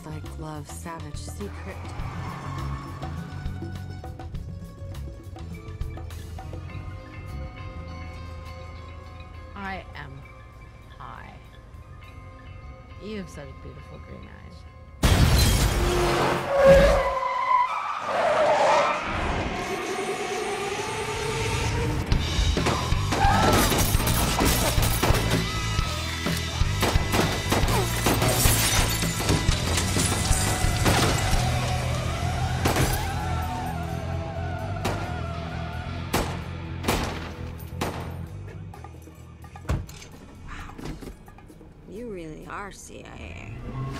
Looks like Love's savage secret. I am high. You have such beautiful green eyes. You really are CIA.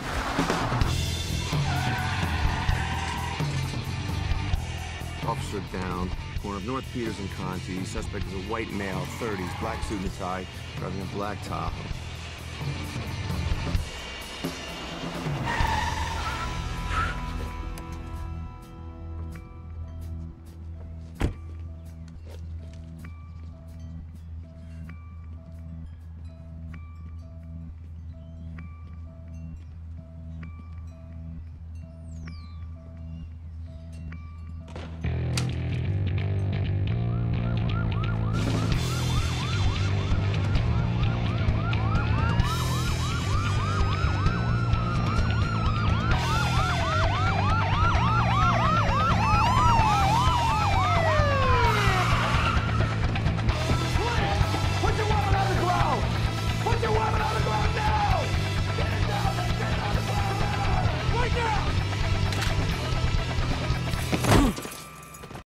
Officer down. Corner of North Peters and Conti. Suspect is a white male, 30s, black suit and tie, driving a black Tahoe.